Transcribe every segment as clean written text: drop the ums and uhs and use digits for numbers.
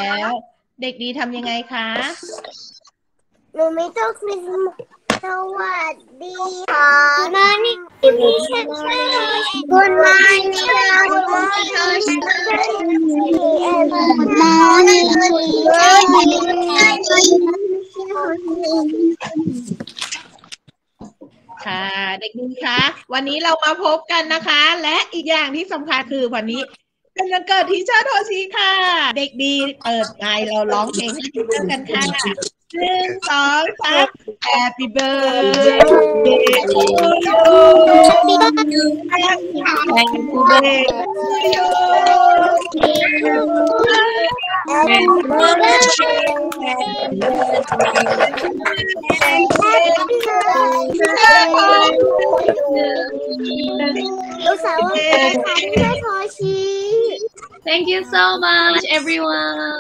แล้วเด็กดีทำยังไงคะหนูไม่ต้องคริสต์มาสสวัสดีค่ะ Good morning Good morning Good morning ค่ะเด็กดีคะวันนี้เรามาพบกันนะคะ และอีกอย่างที่สำคัญคือวันนี้เป็นวันเกิดทีเชอร์โทชิค่ะเด็กดีเปิดไงเราร้องเพลงให้ทีเชอร์กันค่ะ1 2 3 Happy birthday to you Happy birthday to you Happy Thank you so much, everyone.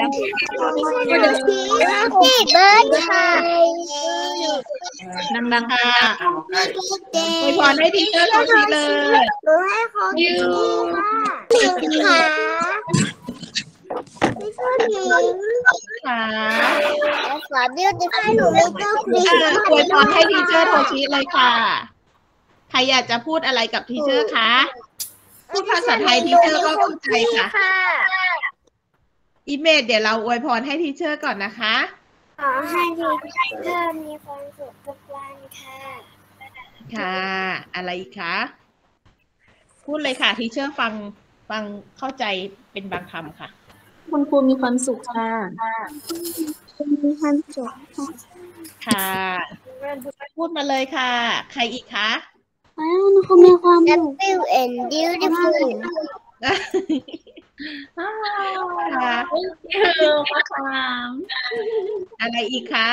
Happy birthday ดังๆค่ะอวยพรให้ทีเชอร์โทชิเลยหนูให้ของพี่ค่ะพี่ชอบหญิงค่ะขอเดียวจะให้หนูไม่ต้องคริสต์มาสอวยพรให้ทีเชอร์โทชิเลยค่ะใครอยากจะพูดอะไรกับทีเชอร์คะพูดภาษาไทยทีเชอร์ก็เข้าใจค่ะอีเมจเดี๋ยวเราอวยพรให้ทีเชอร์ก่อนนะคะขอให้ทีเชอร์มีความสุขทุกวันค่ะค่ะอะไรอีกคะพูดเลยค่ะทีเชอร์ฟังเข้าใจเป็นบางคำค่ะคุณครูมีความสุขค่ะมีความสุขค่ะพูดมาเลยค่ะ ใครอีกคะคุณครูมีความสุข Happy and beautiful ค่ะ Thank you มะขามอะไรอีกคะ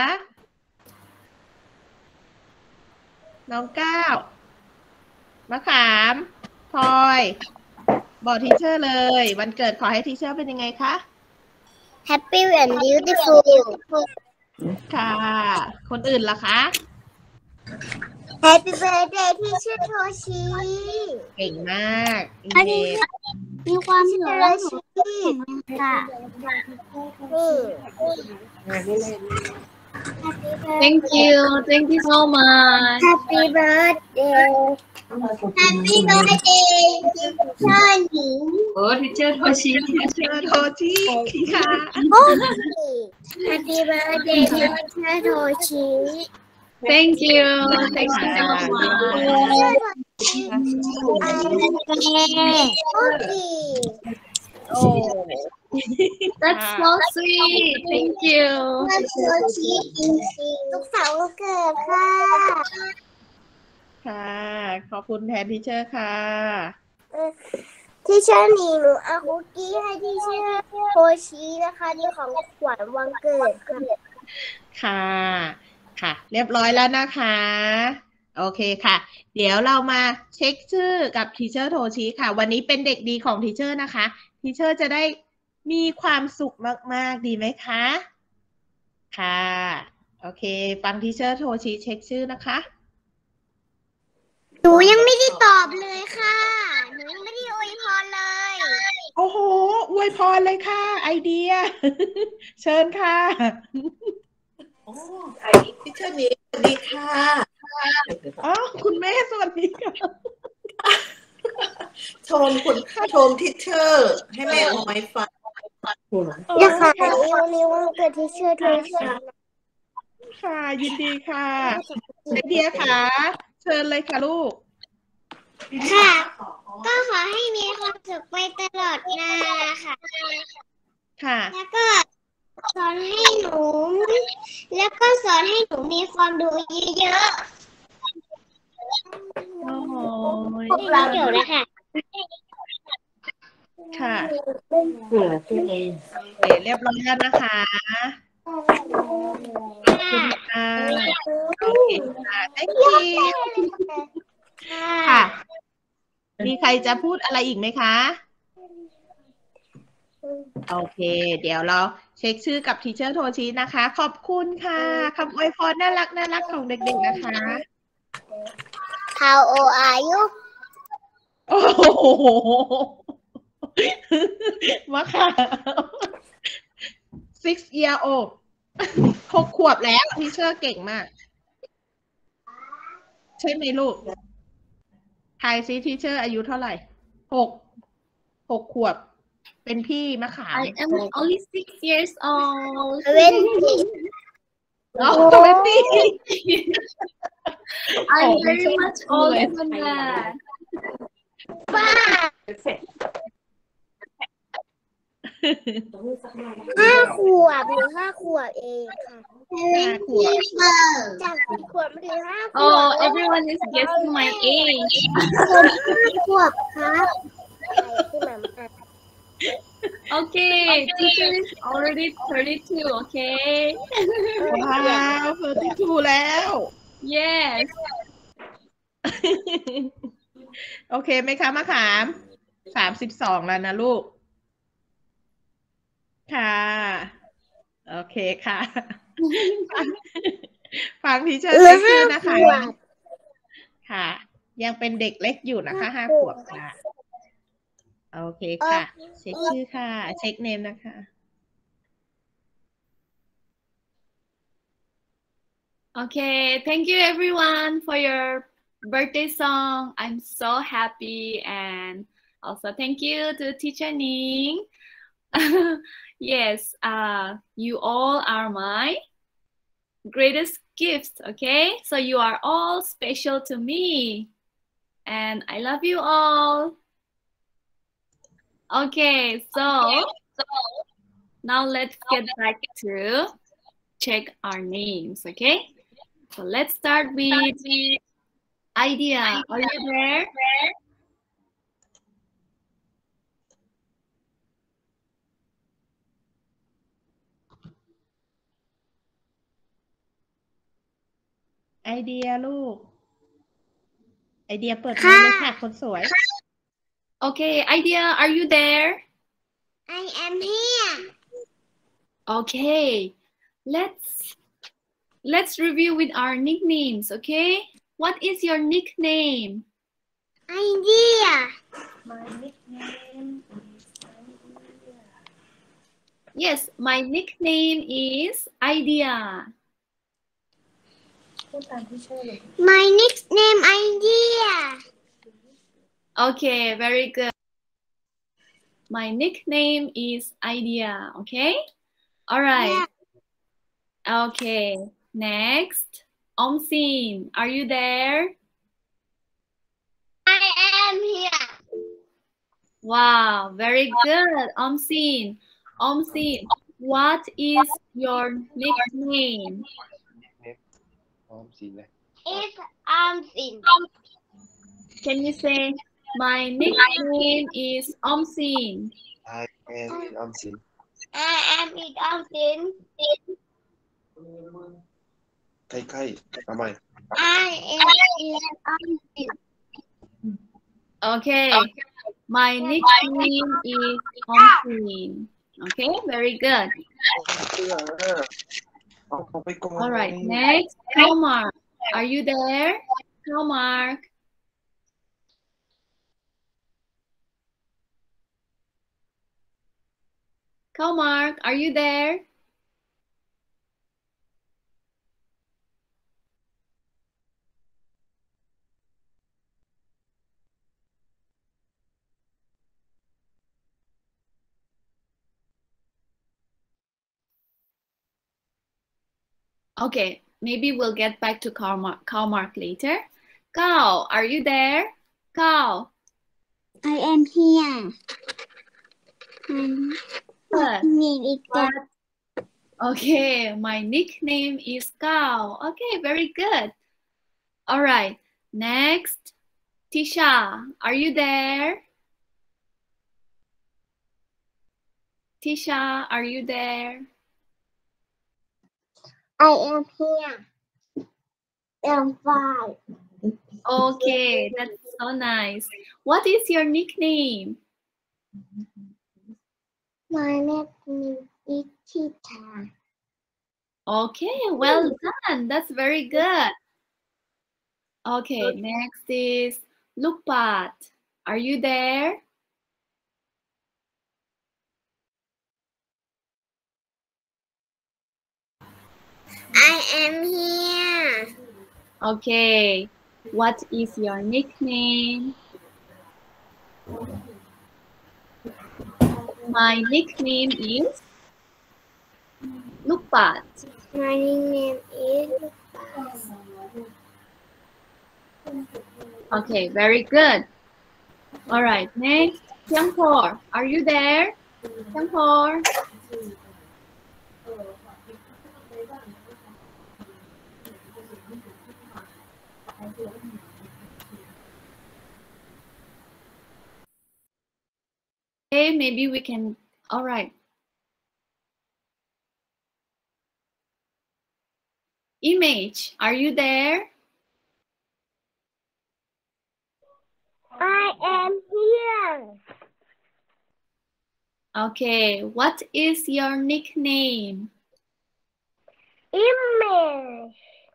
น้องก้าวมะขามพลอยบอกทีเชอร์เลยวันเกิดขอให้ทีเชอร์เป็นยังไงคะ Happy and beautiful ค่ะคนอื่นล่ะคะ Happy birthday ที่ชื่อโทชิเก่งมากอิเมจมีความสุขและชีค่ะ Thank you so much Happy birthday Happy birthday ชาหนิงโอ้ทีเชอร์โทชิทีเชอร์โทชิค่ะ Happy birthday ที่ชื่อโทชิ Thank you so much โอ้ That's so sweet Thank you โทชิลูกสาวเกิดค่ะค่ะขอบคุณแทนทีเชอร์ค่ะที่เชื่อหนูเอาคุกกี้ให้ที่เชื่อโทชินะคะนี่ของขวัญวันเกิดค่ะค่ะเรียบร้อยแล้วนะคะโอเคค่ะ เดี๋ยวเรามาเช็คชื่อกับทีเชอร์โทชิค่ะวันนี้เป็นเด็กดีของทีเชอร์นะคะทีเชอร์จะได้มีความสุขมากๆดีไหมคะค่ะโอเคฟังทีเชอร์โทชิเช็คชื่อนะคะหนูยังไม่ได้ตอบเลยค่ะหนูยังไม่ได้อวยพรเลยโอ้โหอวยพรเลยค่ะไอเดีย เชิญค่ะโอ้พี่เชอร์นี้สวัสดีค่ะอ๋อคุณแม่สวัสดีค่ะชมทิเชอร์ให้แม่ออยฟังอย่าค่ะวันนี้วันเกิดที่เชื่อโทชิค่ะยินดีค่ะไอเดียค่ะเชิญเลยค่ะลูกค่ะก็ขอให้มีความสุขไปตลอดกาลค่ะค่ะแล้วก็สอนให้หนูมีความรู้เยอะๆโอ้โหเดี๋ยวนะคะค่ะเรียบร้อยแล้วนะคะขอบคุณค่ะโอเคค่ะ thank you ค่ะมีใครจะพูดอะไรอีกไหมคะโอเคเดี๋ยวเราเช็คชื่อกับทีเชอร์โทชินะคะขอบคุณค่ะคำอวยพรน่ารักของเด็กๆนะคะ How old are you โอ้โหมาค่ะ 6 year old 6 ขวบแล้วทีเชอร์เก่งมาก ใช่ไหมลูกทายซิทีเชอร์อายุเท่าไหร่6 ขวบ เป็นพี่มะขาม I am only 6 years old. อ๋อ20 I'm very much older than that. 5 ขวบหรือ5 ขวบเองค่ะ 5 ขวบจาก4 ขวบมาถึง5 ขวบ Oh, everyone is guessing my age. 5 ขวบครับที่หมามา Okay, teacher is already 32, okay? ว้าว32แล้ว Yes. โอเคไหมคะมะขาม32แล้วนะลูก ค่ะ โอเคค่ะ ฟังทีเชอร์เช็คชื่อนะคะ ค่ะ ยังเป็นเด็กเล็กอยู่นะคะ5 ขวบค่ะ โอเคค่ะ เช็คชื่อค่ะ เช็คเนมนะคะ Okay, thank you everyone for your birthday song. I'm so happy, and also thank you to teacher Ning. Yes, you all are my greatest gifts, okay? So you are all special to me, and I love you all. Okay, so now let's get back to check our names, okay? So let's start with Idea. Are you there? Idea ลูก Idea เปิดไมค์เลยค่ะ คนสวย Okay, Idea, are you there? I am here. Okay, let's review with our nicknames, okay? What is your nickname? Idea. My nickname is Yes, my nickname is Idea. พูดตามที่เชื่อเลย My nickname Idea. Okay, very good. My nickname is Idea, okay? All right. Okay, next. Omsin, are you there? I am here. Wow, very good, Omsin. Omsin, what is your nickname? It's Amsin. Can you say, my nickname is Omsin? I am Amsin. I am in Amsin. ใกล้ๆทำไม I am in Amsin. Okay, my nickname is Omsin. Okay, very good. เอาไปก่อน All right, next, Kalmark. Are you there? Kalmark. Kalmark, are you there? Okay, maybe we'll get back to Kalmark later. Kao, are you there? Kao. I am here. Good. Name is Okay, my nickname is Kao. Okay, very good. All right, next, Tisha, are you there? Tisha, are you there? I am here. I'm fine. Okay, that's so nice. What is your nickname? My nickname is Tita. Okay, well done. That's very good. Okay, next is Lukpat. Are you there? I am here. Okay. What is your nickname? My nickname is Lukpat. My name is. Okay, very good. All right, next, Kyungpor, are you there? Kyungpor. Okay, maybe we can, all right. Image, are you there? I am here. Okay, what is your nickname? Image.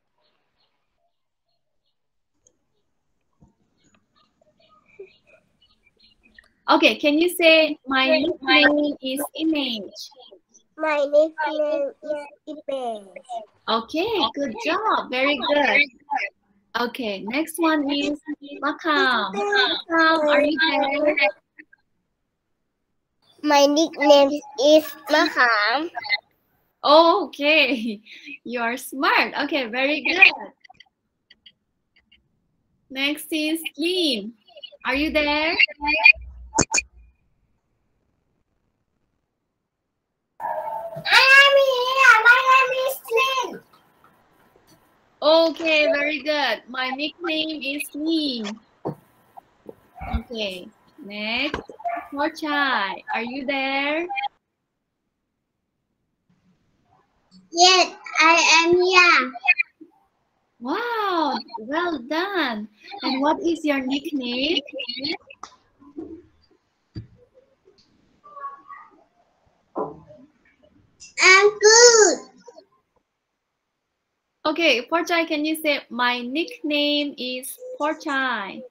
Okay, can you say my nickname is Image? My nickname is Image. Okay, good job. Very good. Okay, next one is Makam. Makam, are you there? My nickname is Maham. Okay, you are smart. Okay, very good. Next is Lynn. Are you there? I am here. My name is Lynn. Okay, very good. My nickname is Lynn. Okay, next, Porchai. Are you there? Yes, I am here. Wow, well done. And what is your nickname? I'm good. Okay, Porchai, can you say my nickname is Porchai?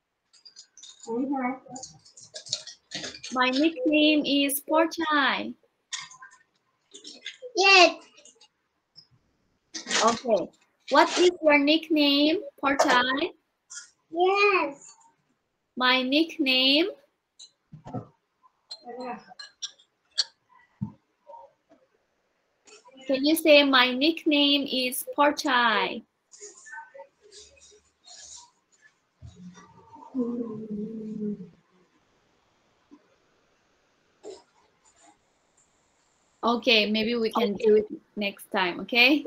My nickname is Porchai. Yes, Okay. What is your nickname, Porchai? yes. My nickname? Can you say my nickname is Porchai? Okay, maybe we can do it next time, okay?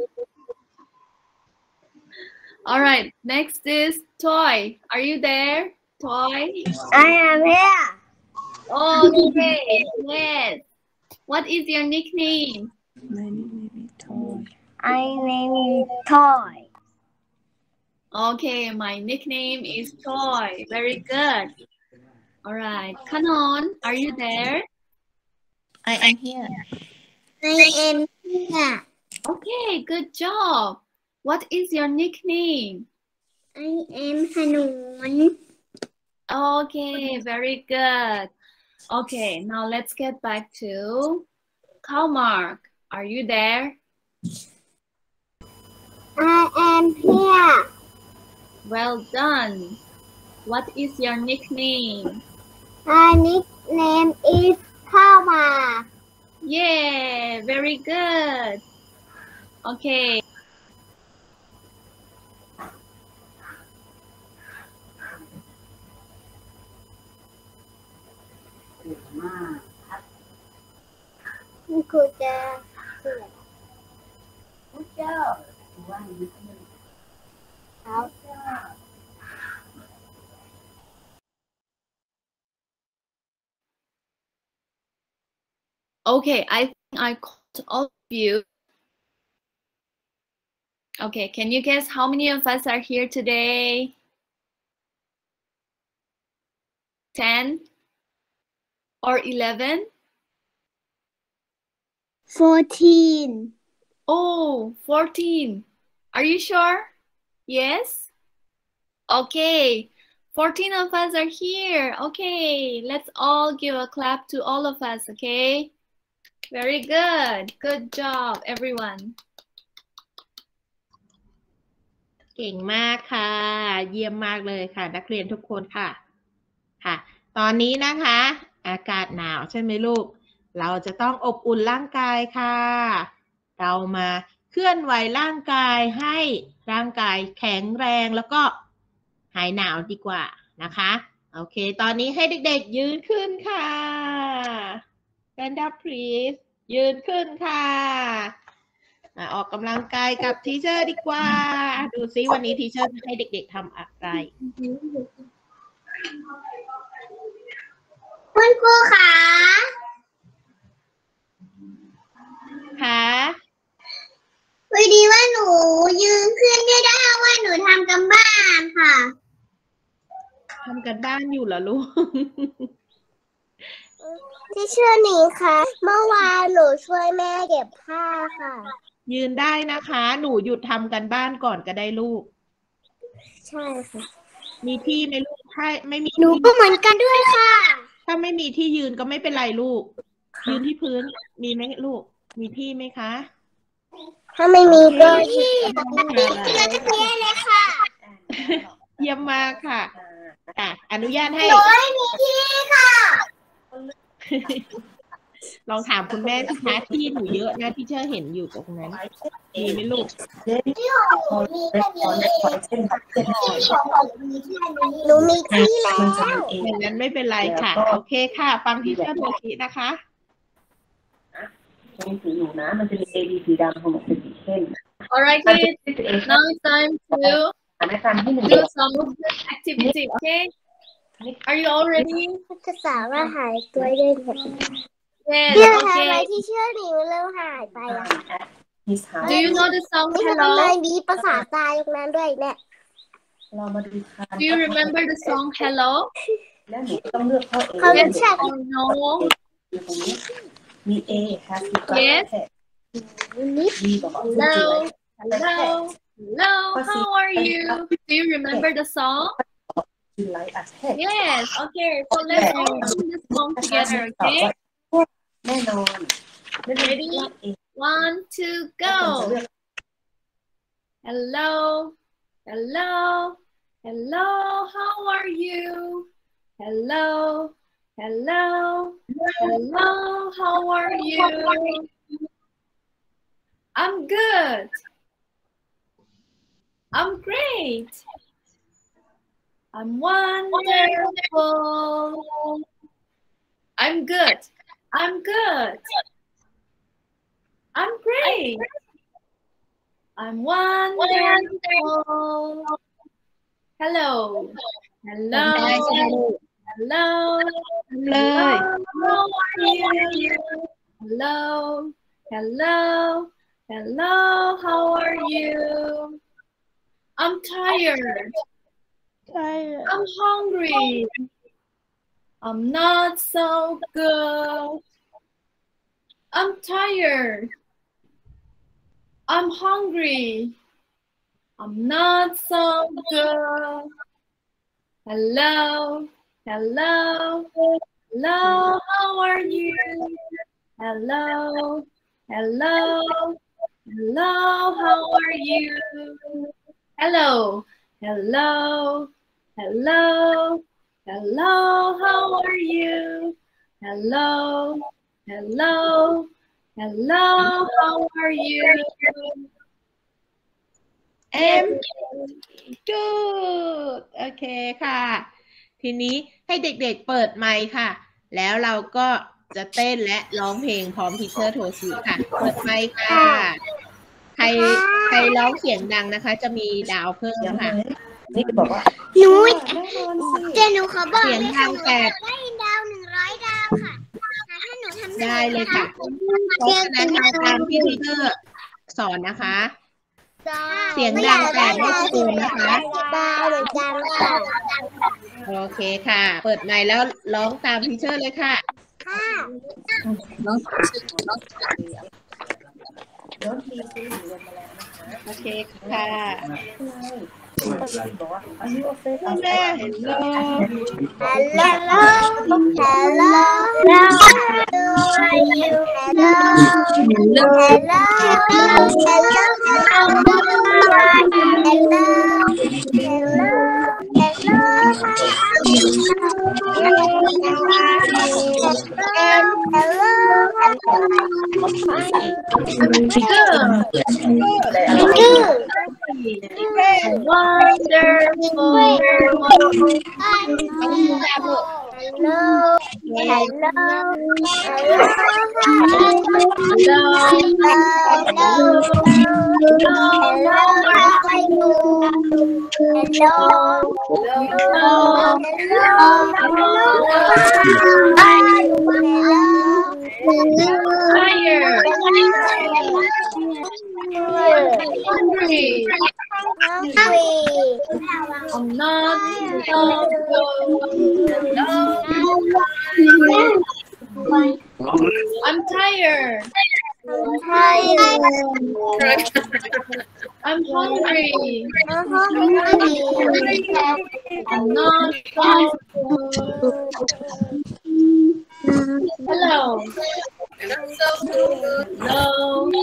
All right, next is Toy. Are you there, Toy? I am here. Okay, yes. What is your nickname? My name is Toy. Okay, my nickname is Toy. Very good. All right, Kanon, are you there? I am here. I am here. Okay, good job. What is your nickname? I am Hanun. Okay, very good. Okay, now let's get back to Kalmark. Are you there? I am here. Well done. What is your nickname? My nickname is Kama. Yeah, very good. Okay. Okay, I think I called all of you. Okay, can you guess how many of us are here today? 10 or 11? 14. Oh, 14. Are you sure? Yes? Okay, 14 of us are here. Okay, let's all give a clap to all of us, okay? Very good. Good job, everyone. เก่งมากค่ะ เยี่ยมมากเลยค่ะ นักเรียนทุกคนค่ะ ค่ะ ตอนนี้นะคะ อากาศหนาวใช่ไหมลูก เราจะต้องอบอุ่นร่างกายค่ะ เรามาเคลื่อนไหวร่างกายให้ร่างกายแข็งแรงแล้วก็หายหนาวดีกว่านะคะ โอเค ตอนนี้ให้เด็กๆยืนขึ้นค่ะ Stand up please ยืนขึ้นค่ะมาออกกำลังกายกับทีเชอร์ดีกว่า ดูซิวันนี้ทีเชอร์จะให้เด็กๆทำอะไรคุณครูคะค่ะพอดีว่าหนูยืนขึ้นไม่ได้ว่าหนูทำกันบ้านค่ะทำกันบ้านอยู่เหรอลูกที่เชื่อหนิงคะเมื่อวานหนูช่วยแม่เก็บผ้าค่ะยืนได้นะคะ หนูหยุดทำกันบ้านก่อนก็ได้ลูกใช่ค่ะมีที่ไหมลูกถ้าไม่มีหนูก็เหมือนกันด้วยค่ะถ้าไม่มีที่ยืนก็ไม่เป็นไรลูก ยืนที่พื้น มีไหมลูก มีที่ไหมคะถ้าไม่มีก็ที่ที่ที่เราจะเรียนเลยค่ะเยี่ยมมากค่ะ อนุญาตให้หนูไม่มีที่ค่ะลองถามคุณแม่สิคะที่หนูเยอะนะที่เชอเห็นอยู่ตรงนั้น มีไหมลูกที่ของหนูมีแค่นี้ที่ของหนูมีแค่นี้หนูมีที่แล้วอย่างนั้นไม่เป็นไรค่ะ โอเคค่ะ ฟังที่เชอร์โทชินะคะตรงสีหนูนะมันจะมี A B สีดำของหนูเป็นสีเข้ม Alright, kids. Now it's time to อันนี้การที่หนึ่ง do some activity. Okay. Are you all ready? จะสามารถหายตัวได้ไหม Yes. เรื่องอะไร Okay. ที่เชื่อหนิงเริ่มหายไปอะ His house Do you know the song ไม่ทำไม Hello? มีภาษาตายตรงนั้นด้วยเนี่ยเรามาดูคัน Do you remember the song Hello? แล้วหนูต้องเลือกข้อ A เขาเรียก Yes ใช่ or no? อยู่ตรงนี้มี A has to go Yes. B บอกว่า Hello. Hello. Hello. How are you? Do you remember the song? you like a pet Yes. Okay. So let's sing this song together. Okay. แน่นอน Ready? 1, 2, go. Hello. Hello. Hello. How are you? Hello. Hello. Hello. How are you? I'm good. I'm great. I'm wonderful. I'm good. I'm good. I'm great. I'm wonderful. Hello. Hello. Hello. เลย How are you? Hello. Hello. Hello. How are you? I'm tired. ใช่ I'm hungry. I'm not so good. I'm tired. I'm hungry. I'm not so good. Hello. Hello. Hello. How are you? Hello. Hello. Hello. How are you? Hello. Hello. Hello. Hello. How are you? Hello. Hello. Hello. How are you? I'm good โอเคค่ะ ทีนี้ให้เด็กๆเปิดไมค์ค่ะ แล้วเราก็จะเต้นและร้องเพลงพร้อมทีเชอร์โทชิค่ะ เปิดไมค์ค่ะ ใครร้องเสียงดังนะคะ จะมีดาวเพิ่มค่ะนี่บอกว่าหนูแน่นอนสิจะหนูขอบอกเสียงเลยดัค่ะงหนูแต่ได้ดาว100 ดาวค่ะถ้าหนูทำได้เลยค่ะ เพราะฉะนั้นทำตามที่ทีเชอร์สอนนะคะ เสียงดังแต่ไม่ตะโกนนะคะดาวเหมือนกันค่ะโอเคค่ะ เปิดไมค์แล้วร้องตามทีเชอร์เลยค่ะค่ะรถมีซื้อหรือวันมาแล้วนะคะโอเคค่ะบอกว่าอายุเฟสคุณแม่เห็นเลยฮัลโหลฮัลโหล I'm tired. I'm hungry. I'm not Hello. Hello.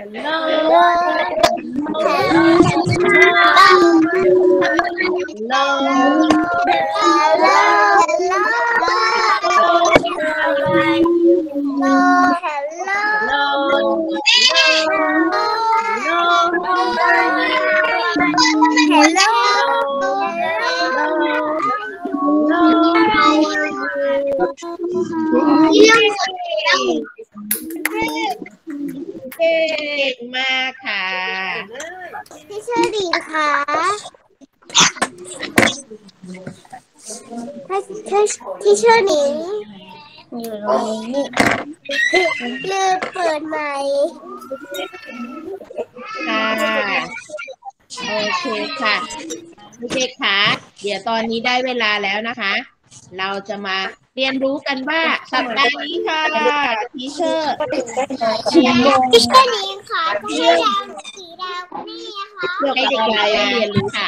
เก่งมากค่ะพี่เชอรี่ค่ะที่เชอรี่อยู่ตรงนี้ลืมเปิดไมค์ค่ะโอเคค่ะเด็กๆค่ะเดี๋ยวตอนนี้ได้เวลาแล้วนะคะ เราจะมาเรียนรู้กันว่าสัปดาห์นี้ค่ะทีเชอร์นี้ค่ะพี่ดาวสีดาวนี่ค่ะให้เด็กๆได้เรียนรู้ค่ะ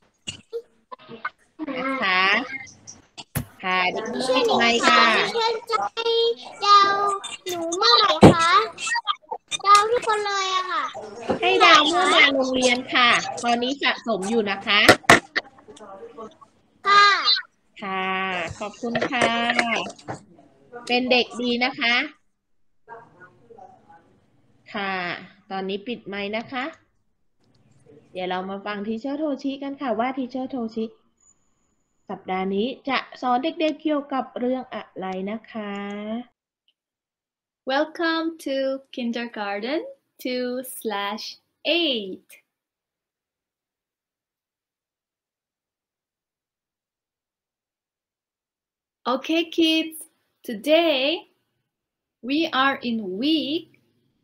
นะคะค่ะเด็กๆเป็นไงค่ะเชิญใจดาวหนูเมื่อไหร่คะดาวทุกคนเลยอะค่ะให้ดาวเมื่อมาโรงเรียนค่ะตอนนี้สะสมอยู่นะคะค่ะค่ะขอบคุณค่ะเป็นเด็กดีนะคะค่ะตอนนี้ปิดไมค์นะคะเดี๋ยวเรามาฟังทีเชอร์โทชิกันค่ะว่าทีเชอร์โทชิสัปดาห์นี้จะสอนเด็กๆเกี่ยวกับเรื่องอะไรนะคะ Welcome to kindergarten 2/8. Okay, kids, today we are in week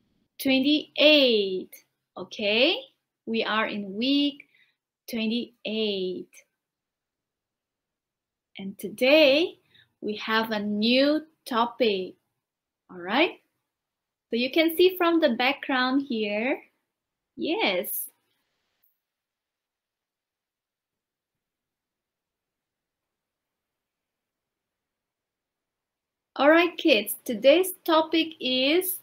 28. Okay, we are in week 28. And today we have a new topic. All right, so you can see from the background here. Yes. All right, kids, today's topic is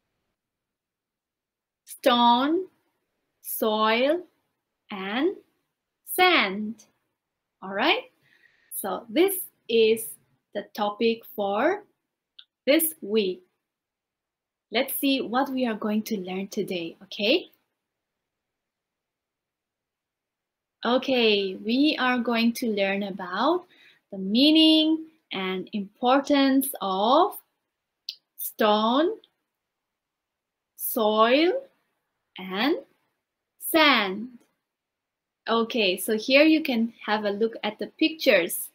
stone, soil, and sand. All right, so this is the topic for this week. Let's see what we are going to learn today, okay? Okay, we are going to learn about the meaning and importance of stone, soil, and sand. Okay, so here you can have a look at the pictures.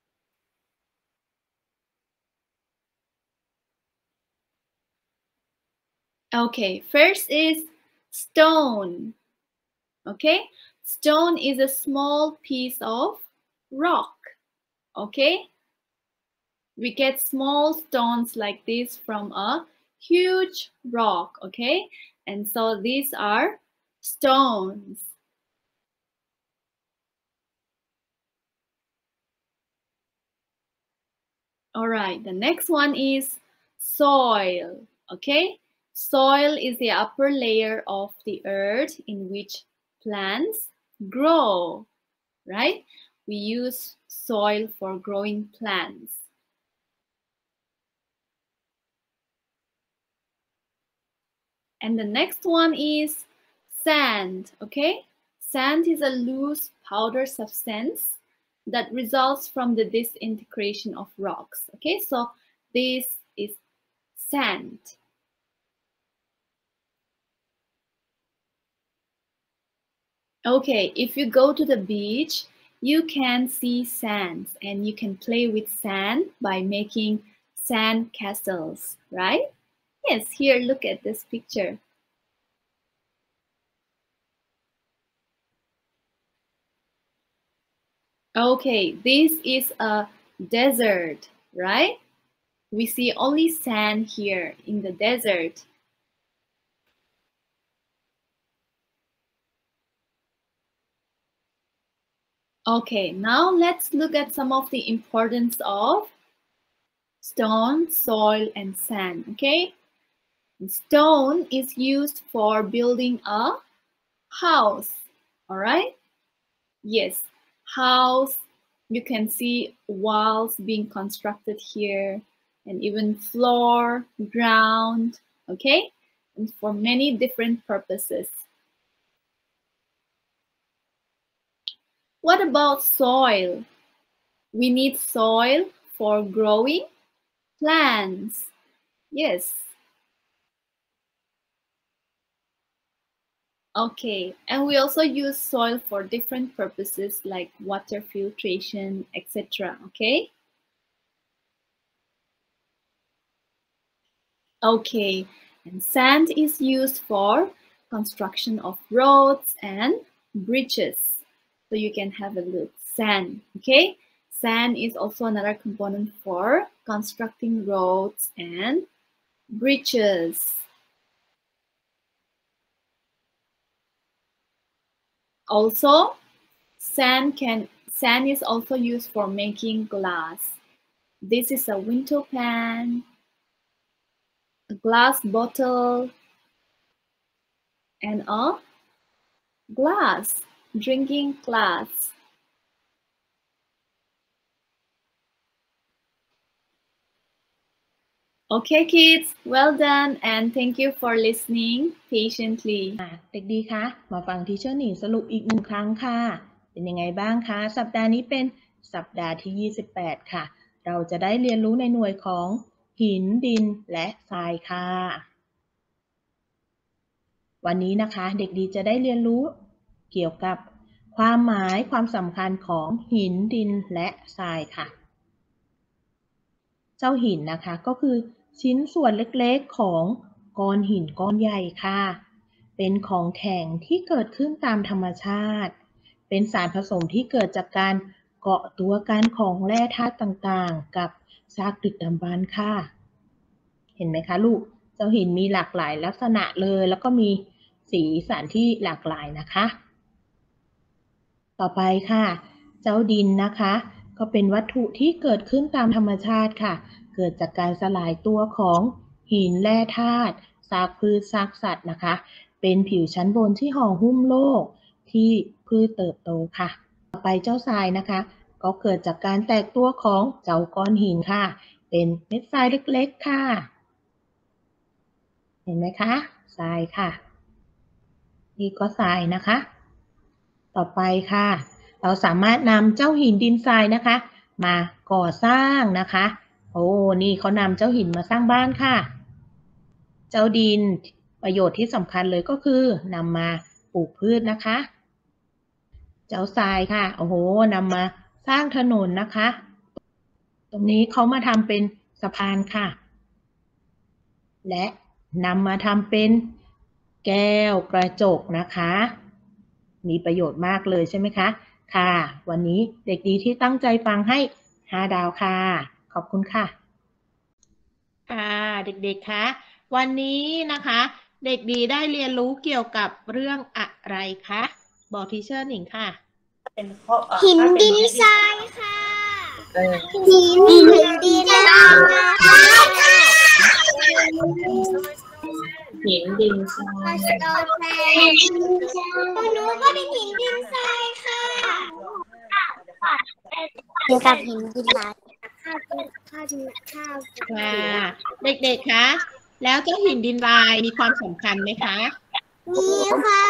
Okay, first is stone. Okay, stone is a small piece of rock. Okay, we get small stones like this from a huge rock. Okay, and so these are stones. All right, the next one is soil. Okay, soil is the upper layer of the earth in which plants grow, right? We use soil for growing plants. And the next one is sand, okay? Sand is a loose powder substance that results from the disintegration of rocks, okay? So this is sand. Okay, if you go to the beach, you can see sands and you can play with sand by making sand castles, right? Yes, here, look at this picture. Okay, this is a desert, right? We see only sand here in the desert. Okay, now let's look at some of the importance of stone, soil, and sand, okay? Stone is used for building a house, all right? Yes, house, you can see walls being constructed here, and even floor, ground, okay? And for many different purposes. What about soil? We need soil for growing plants. Yes. Okay, and we also use soil for different purposes like water filtration, etc. Okay? Okay, and sand is used for construction of roads and bridges. So you can have a look, sand, okay? Sand is also another component for constructing roads and bridges. Also, sand is also used for making glass. This is a window pan, a glass bottle, and a glass, drinking glass. Okay, kids, well done, and thank you for listening patiently. เด็กดีคะมาฟังทีเชอร์หนิงสรุปอีกหนึ่งครั้งค่ะเป็นยังไงบ้างคะสัปดาห์นี้เป็นสัปดาห์ที่28ค่ะเราจะได้เรียนรู้ในหน่วยของหินดินและทรายค่ะวันนี้นะคะเด็กดีจะได้เรียนรู้เกี่ยวกับความหมายความสำคัญของหินดินและทรายค่ะเจ้าหินนะคะก็คือชิ้นส่วนเล็กๆของก้อนหินก้อนใหญ่ค่ะเป็นของแข็งที่เกิดขึ้นตามธรรมชาติเป็นสารผสมที่เกิดจากการเกาะตัวกันของแร่ธาตุต่างๆกับซากดึกดำบรรพ์ค่ะเห็นไหมคะลูกเจ้าหินมีหลากหลายลักษณะเลยแล้วก็มีสีสันที่หลากหลายนะคะต่อไปค่ะเจ้าดินนะคะก็เป็นวัตถุที่เกิดขึ้นตามธรรมชาติค่ะเกิดจากการสลายตัวของหินแร่ธาตุซากพืชซากสัตว์นะคะเป็นผิวชั้นบนที่ห่อหุ้มโลกที่พืชเติบโตค่ะต่อไปเจ้าทรายนะคะก็เกิดจากการแตกตัวของเจ้าก้อนหินค่ะเป็นเม็ดทรายเล็กๆค่ะเห็นไหมคะทรายค่ะนี่ก็ทรายนะคะต่อไปค่ะเราสามารถนำเจ้าหินดินทรายนะคะมาก่อสร้างนะคะโอ้นี่เขานำเจ้าหินมาสร้างบ้านค่ะเจ้าดินประโยชน์ที่สำคัญเลยก็คือนำมาปลูกพืชนะคะเจ้าทรายค่ะโอ้โหนำมาสร้างถนนนะคะตรงนี้เขามาทำเป็นสะพานค่ะและนำมาทำเป็นแก้วกระจกนะคะมีประโยชน์มากเลยใช่ไหมคะค่ะวันนี้เด็กดีที่ตั้งใจฟังให้5 ดาวค่ะขอบคุณค่ะเด็กๆคะวันนี้นะคะเด็กดีได้เรียนรู้เกี่ยวกับเรื่องอะไรคะบอกทีเชอร์หนิงค่ะหินดินทรายค่ะหินดินทรายค่ะหินดินทรายสโตนแซนหนูก็เป็นหินดินทรายค่ะเกี่ยวกับหินดินทรายข้าวค่ะเด็กๆคะแล้วเจ้าหินดินทรายมีความสำคัญไหมคะมีค่ะ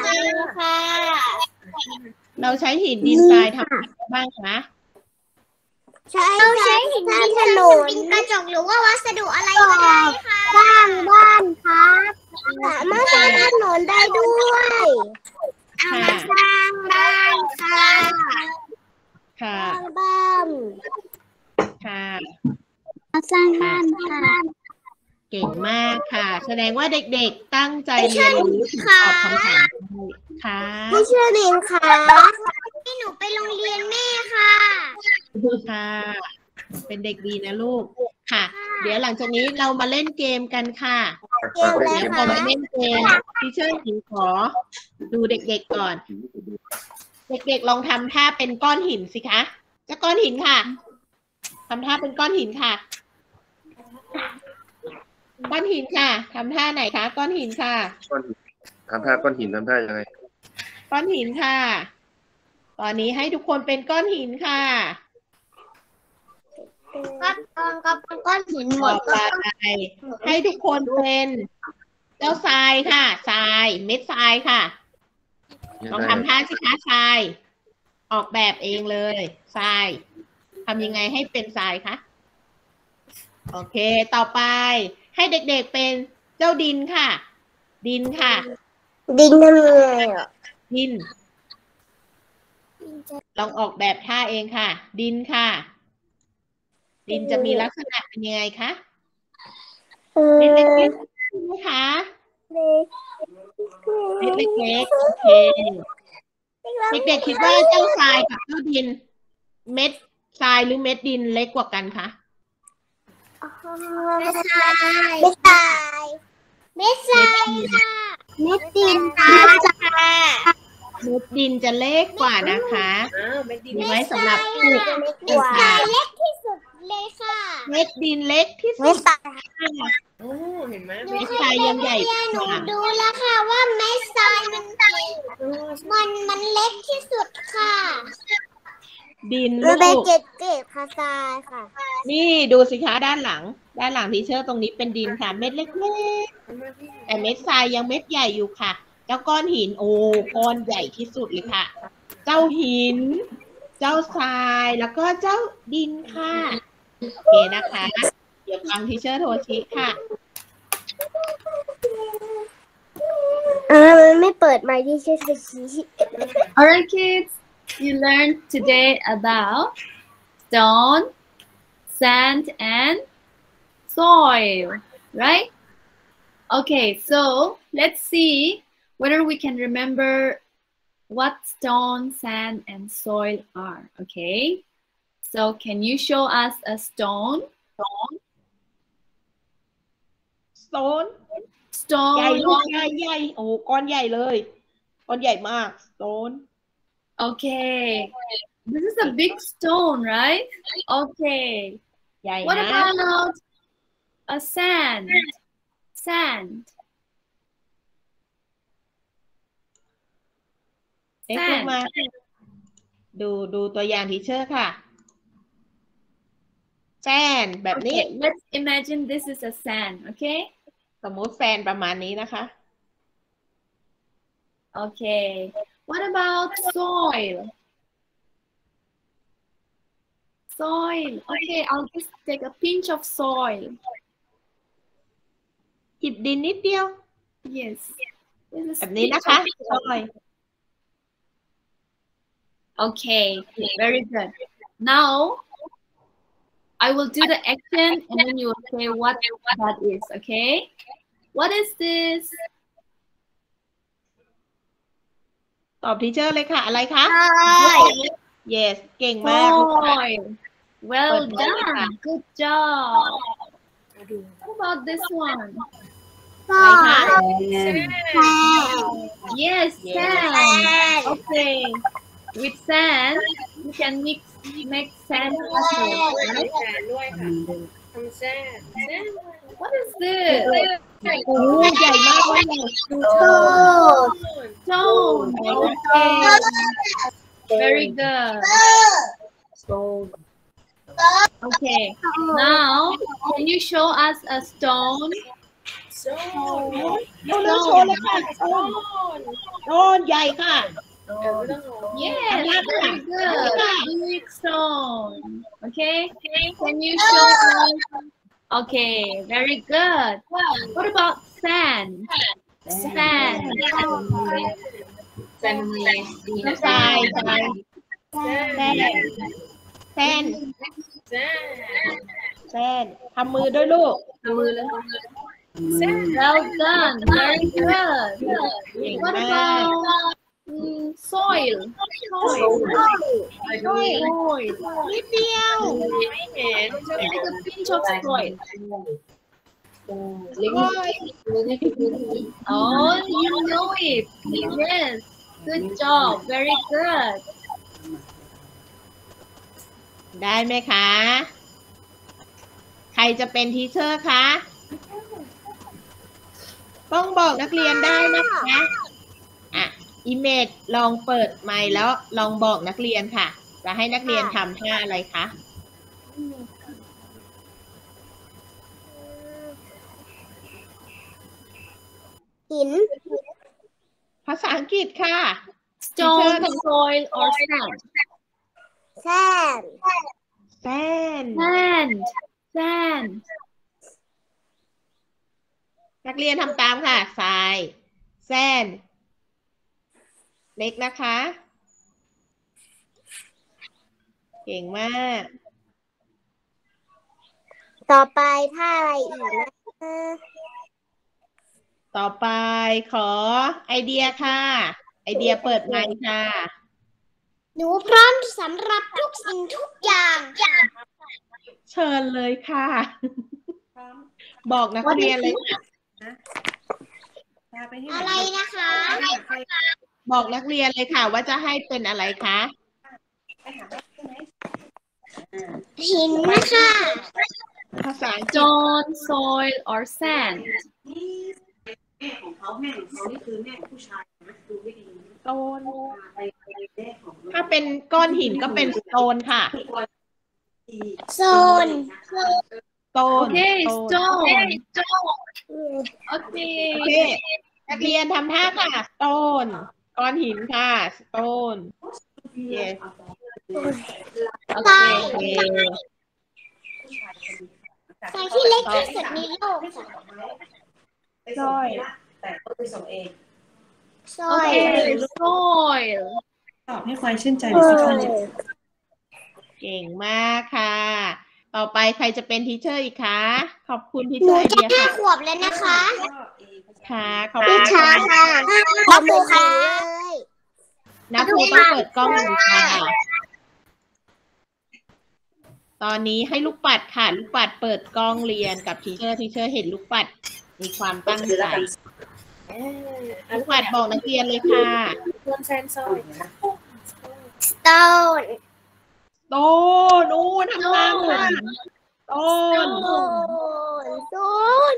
เราใช้หินดินทรายทำอะไรบ้างคะเราใช้หินดินถนนกระจกหรือว่าวัสดุอะไรก็ได้ค่ะบ้านครับสามารถสร้างถนนได้ด้วยเอามาสร้างบ้านค่ะสร้างบ้านค่ะสร้างบ้านค่ะเก่งมากค่ะแสดงว่าเด็กๆตั้งใจเรียนรู้ตอบคำถามค่ะพี่เชื่อเรียนค่ะให้หนูไปโรงเรียนแม่ค่ะค่ะเป็นเด็กดีนะลูกค่ะเดี๋ยวหลังจากนี้เรามาเล่นเกมกันค่ะเกมอะไรคะเล่นเกมพี่เชื่อหญิงขอดูเด็กๆก่อนเด็กๆลองทำท่าเป็นก้อนหินสิคะจะก้อนหินค่ะทำท่าเป็นก้อนหินค่ะก้อนหินค่ะทำท่าไหนคะก้อนหินค่ะทำท่าก้อนหินทำท่ายังไงก้อนหินค่ะตอนนี้ให้ทุกคนเป็นก้อนหินค่ะก้อนหินหมดไปให้ทุกคนเป็นเจ้าทรายค่ะทรายเม็ดทรายค่ะลองทำท่าสิคะทรายออกแบบเองเลยทรายทำยังไงให้เป็นทรายคะโอเคต่อไปให้เด็กๆเป็นเจ้าดินค่ะดินค่ะดินทำยังไงอ่ะดินลองออกแบบท่าเองค่ะดินค่ะดินจะมีลักษณะเป็นยังไงคะเม็ดเล็กๆนะคะเม็ดเล็กๆโอเคเด็กๆคิดว่าเจ้าทรายกับเจ้าดินเม็ดทรายหรือเม็ดดินเล็กกว่ากันคะเม็ดทรายค่ะเม็ดดินค่ะเม็ดดินจะเล็กกว่านะคะมีไว้สำหรับปลูกเม็ดทรายเล็กที่สุดเลยค่ะเม็ดดินเล็กที่สุดเห็นไหมเม็ดทรายยังใหญ่หนูดูแล้วค่ะว่าเม็ดทรายมันเล็กที่สุดค่ะดินลูกเก็บค่ะทรายค่ะนี่ดูสิคะด้านหลังทีเชอร์ตรงนี้เป็นดินค่ะเม็ดเล็กๆแต่เม็ดทรายยังเม็ดใหญ่อยู่ค่ะเจ้าก้อนหินโอ้ก้อนใหญ่ที่สุดเลยค่ะเจ้าหินเจ้าทรายแล้วก็เจ้าดินค่ะโอเคนะคะเดี๋ยวฟังทีเชอร์โทชิค่ะไม่เปิดไมค์ที่เชอร์โทชิ Alright kids, you learned today about stone, sand and soil, right? Okay, so let's see whether we can remember what stone, sand, and soil are. Okay, so can you show us a stone? Stone ใหญ่ลูกใหญ่โอ้ก้อนใหญ่เลยก้อนใหญ่มาก Stone Okay, this is a big stone, right? Okay. ใหญ่นะ What about a sand? เอ็กซ์มาดูตัวอย่างทีเชอร์ค่ะแซนแบบนี้ Okay, let's imagine this is a sand, okay? สมมติแซนประมาณนี้นะคะ Okay. What about soil? Soil. Okay, I'll just take a pinch of soil. หยิบดินนิดเดียว Yes. แบบนี้นะคะ soil Okay, very good. Now, I will do the action and then you will say what that is, okay? What is this? ตอบทีเชอร์เลยค่ะอะไรคะ Yes เก่งมาก Soil. Well done. Good job. What about this one? อะไรคะ Yes, sand. Okay. With sand, you can make sand castle, right? ด้วยค่ะทำแซ่ What is this? โอ้ใหญ่มากเลย Stone. Okay. Very good. Okay. Now, can you show us a stone? เราเลือกโชว์เลยค่ะโน่นใหญ่ค่ะ Yes, very good. Big stone. Okay. Can you show us? Okay, very good. What about sand? Sand. ทรายแซนทำมือด้วยลูก Well done. Very good. What about soil? Soil. นิดเดียว Like a pinch of soil. Oh, you know it. Yes. Good job. Very good. ได้ไหมคะ ใครจะเป็นทีเชอร์คะ ต้องบอกนักเรียนได้นะคะอิเมจลองเปิดไมค์แล้วลองบอกนักเรียนค่ะ จะให้นักเรียนทำท่าอะไรคะหินภาษาอังกฤษค่ะ Stone, soil, or sand? แซนแซน Sand. Sand. นักเรียนทำตามค่ะทรายแซนเล็กนะคะ เก่งมากต่อไปท่าอะไรอีกนะต่อไปขอไอเดียค่ะ ไอเดียเปิดไมค์ค่ะหนูพร้อมสำหรับทุกสิ่งทุกอย่างเชิญเลยค่ะ บอกนักเรียนเลยค่ะอะไรนะคะบอกนักเรียนเลยค่ะ ว่าจะให้เป็นอะไรคะหินนะคะภาษาอังกฤษ Stone, soil, or sand? ของเขาแม่ของเขานี่คือแม่ของผู้ชายนะดูไม่ดีโตนถ้าเป็นก้อนหินก็เป็นสโตนค่ะโซนโตน Okay, โตน stone. โอ Okay. เคนักเรียนทำท่าค่ะสโตนก้อนหินค่ะสโตน yes Okay. โอเคสายที่เล็กที่สุดในโลกค่ะร้อยแต่ก็ไปส่งเองซอย Okay, soil. ตอบให้ความชื่นใจหน่อยสิคะเก่งมากค่ะ ต่อไปใครจะเป็นทีเชอร์อีกคะ ขอบคุณทีหเชนูอร์ไอจะเดียห้าค่ะขวบแล้วนะคะค่ะขอบพี่คุณช้าค่ะค่ะขอบคุณค่ะนักครูต้องเปิดกล้องหนึ่งค่ะ ตอนนี้ให้ลูกปัดค่ะ ลูกปัดเปิดกล้องเรียนกับทีเชอร์เห็นลูกปัดมีความตั้งใจลูกปัดบอกนักเรียนเลยค่ะสโตนโตนโอ้ทำตามค่ะโตนโซน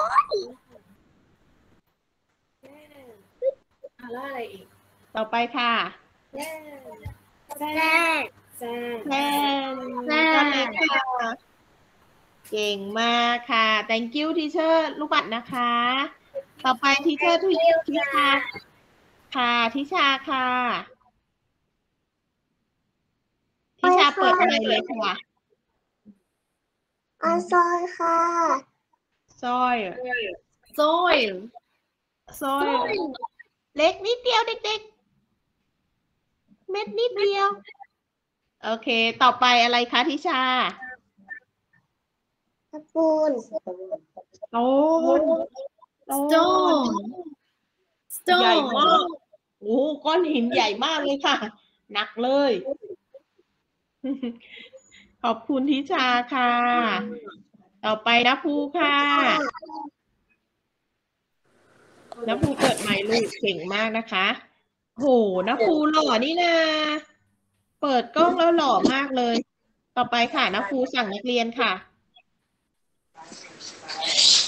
แล้วอะไรอีกต่อไปค่ะแซนแทนก็เล็กค่ะเก่งมากค่ะ thank you teacher ลูกปัดนะคะ ต่อไป teacher ทิชาค่ะทิชาค่ะทิชาเปิดไมค์เลยค่ะซอยค่ะซอย Soil. ซอยเล็กนิดเดียวเด็กๆเม็ดนิดเดียว โอเค ต่อไปอะไรคะทิชาตะปูนโตน Stone. ใหญ่มาก Stone. โอ้ก้อนหินใหญ่มากเลยค่ะ หนักเลย ขอบคุณทิชาค่ะ ต่อไปนะภูค่ะนะภูเปิดไมค์ลูกเก่งมากนะคะ โหนะภูหล่อนี่นะ เปิดกล้องแล้วหล่อมากเลย ต่อไปค่ะนะภูสั่งนักเรียนค่ะ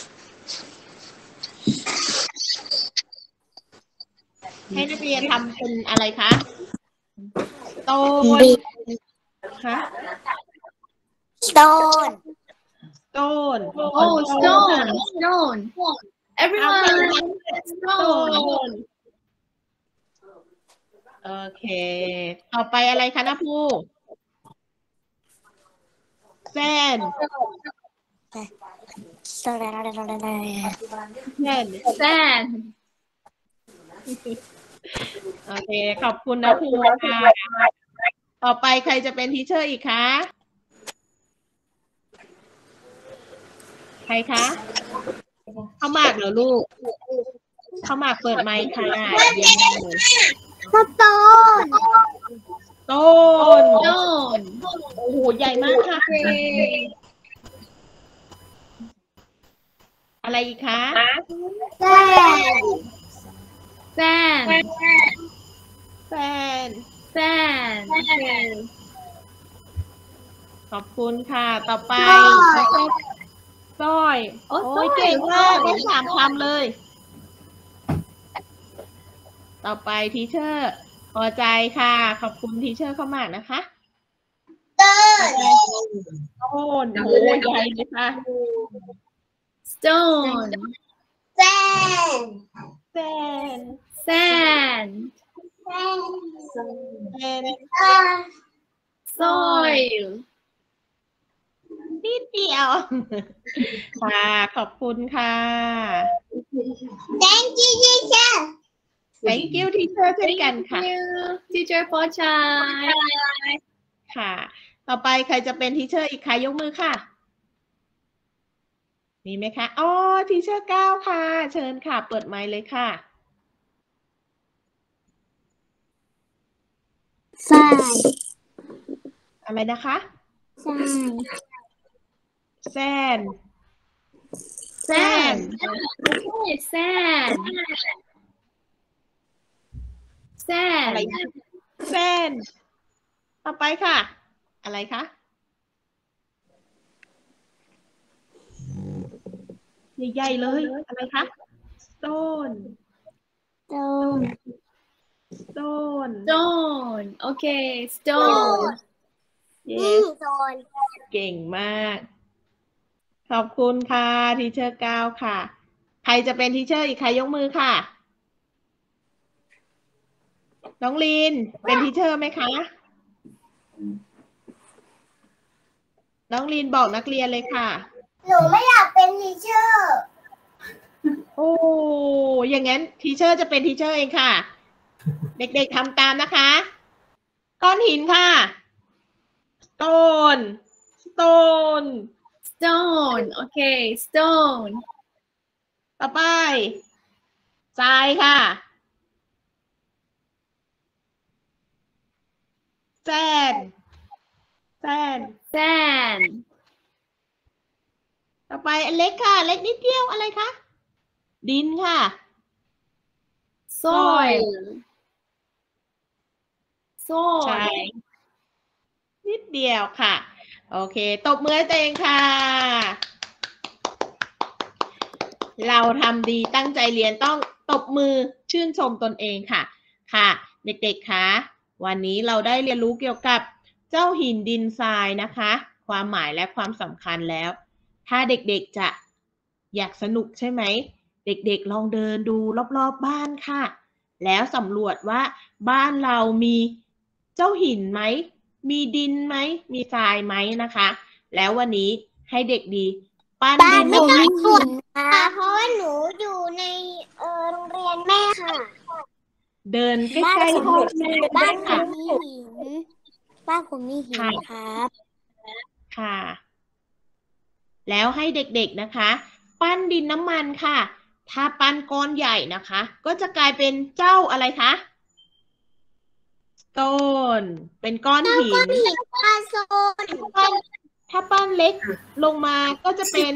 ให้นักเรียนทำเป็นอะไรคะโตนคะ stone stone Oh, stone. Everyone, stone. โอเค ต่อไปอะไรคะนะภูแซน Sand. โอเค ขอบคุณนะภูค่ะ ต่อไปใครจะเป็นทีเชอร์อีกคะ ใครคะข้าวหมากเหรอลูกข้าวหมากเปิดไมค์ค่ะเยี่ยมเลย stone ต้น Stone. โอ้โห ใหญ่มากค่ะ อะไรอีกคะ sand Sand. แฟน Sand. ขอบคุณค่ะ ต่อไปสร้อยโอ้โอ้สร้อยยเก่งมากได้3 คำเลย ต่อไปทีเชอร์พอใจค่ะ ขอบคุณทีเชอร์เข้ามากนะคะ ต้นโอ้โหใหญ่เลยค่ะ Stone. sand แฟน Sand. แฟน Soil. นิดเดียว ค่ะ ขอบคุณค่ะ thank you teacher thank you teacher เช่นกัน Thank ค่ะ you, Teacher Pochai. ค่ะ ต่อไปใครจะเป็นทีเชอร์อีกคะยกมือค่ะ มีไหมคะ อ๋อ ทีเชอร์ก้าวค่ะ เชิญค่ะ เปิดไมค์เลยค่ะ sand อะไรนะคะ sand แซน Sand. Okay, sand. อะไร Sand. แซน ต่อไปค่ะ อะไรคะ ใหญ่ๆเลย อะไรคะ stone stone stone Stone. Okay, stone. yes stone เก่งมาก ขอบคุณค่ะทีเชอร์ก้าวค่ะ ใครจะเป็นทีเชอร์อีกใครยกมือค่ะ น้องลีนเป็นทีเชอร์ไหมคะ น้องลีนบอกนักเรียนเลยค่ะหนูไม่อยากเป็นทีเชอร์โอ้อย่างงั้นทีเชอร์จะเป็นทีเชอร์เองค่ะ เด็กๆทำตามนะคะ ก้อนหินค่ะ stone stone Stone. Okay, stone. ต่อไปทรายค่ะ sand sand Sand. ต่อไปอันเล็กค่ะ เล็กนิดเดียวอะไรคะ ดินค่ะ Soil. ใช่ Soil. นิดเดียวค่ะ โอเค ตบมือให้ตัวเองค่ะ เราทำดีตั้งใจเรียนต้องตบมือชื่นชมตนเองค่ะ ค่ะ เด็กๆคะวันนี้เราได้เรียนรู้เกี่ยวกับเจ้าหินดินทรายนะคะ ความหมายและความสำคัญแล้ว ถ้าเด็กๆจะอยากสนุกใช่ไหม เด็กๆลองเดินดูรอบๆบ้านค่ะ แล้วสำรวจว่าบ้านเรามีเจ้าหินไหม มีดินไหม มีทรายไหมนะคะ แล้ววันนี้ให้เด็กดีปั้นดินน้ำมันค่ะเพราะว่าหนูอยู่ในโรงเรียนแม่ค่ะเดินใกล้ๆห้องแม่บ้าได้นผค่ะมมีหินบ้านผมมีหินครับค่ะ แล้วให้เด็กๆนะคะ ปั้นดินน้ำมันค่ะ ถ้าปั้นก้อนใหญ่นะคะ ก็จะกลายเป็นเจ้าอะไรคะต้นเป็นก้อนหินปลาโซนถ้าปั้นเล็กลงมาก็จะเป็น